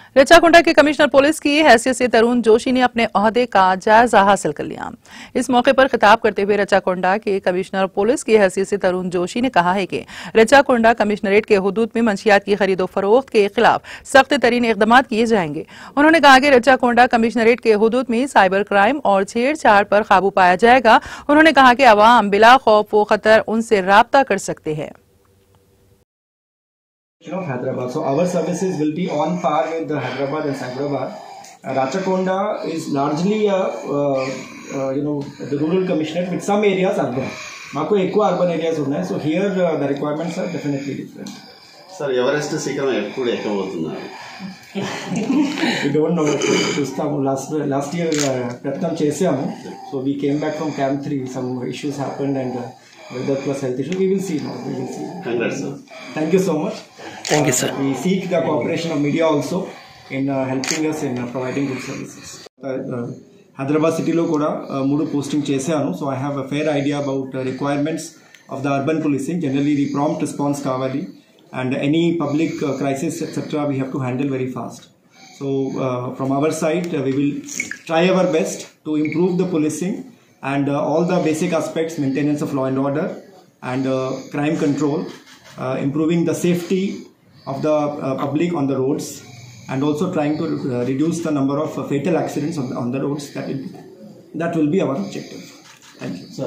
रचाकुंडा के commissioner police की हैसियत से तरुण जोशी ने अपने ओहदे का जायजा हासिल कर लिया। इस मौके पर खिताब करते हुए रचाकुंडा के कमिश्नर पुलिस की हैसियत से तरुण जोशी ने कहा है कि रचाकुंडा कमिश्नरेट के हुदूद में मंशियात की खरीदो फरोख्त के खिलाफ सख्त तरीन इकदाम किए जाएंगे। उन्होंने कहा कि रचाकुंडा कमिश्नरेट के हुदूद में साइबर क्राइम और छेड़छाड़ पर काबू पाया जाएगा। उन्होंने कहा कि अवाम बिला खौफ व खतर उनसे राब्ता कर सकते हैं। Of Hyderabad, so our services will be on par with the Hyderabad and Hyderabad. Rachakonda is largely the rural commissioner with some areas urban. Mako ekku urban areas unnai, so here the requirements are definitely different. Sir, Everest sikram eppudu ekkabothunnaru. We don't know. Chustamu last year Pratham chesamu, so we came back from Camp 3. Some issues happened and weather plus health issues. We will see now. We will see. Congrats, sir. Thank you so much. Thank you, sir. We seek the cooperation of media also in helping us in providing good services. Hyderabad city lo kuda moodu posting chesanu, so I have a fair idea about requirements of the urban policing. Generally the prompt response kavali, and any public crisis etc. we have to handle very fast. So from our side we will try our best to improve the policing and all the basic aspects, maintenance of law and order and crime control, improving the safety of the public on the roads, and also trying to reduce the number of fatal accidents on the roads. That will be our objective. Thank you.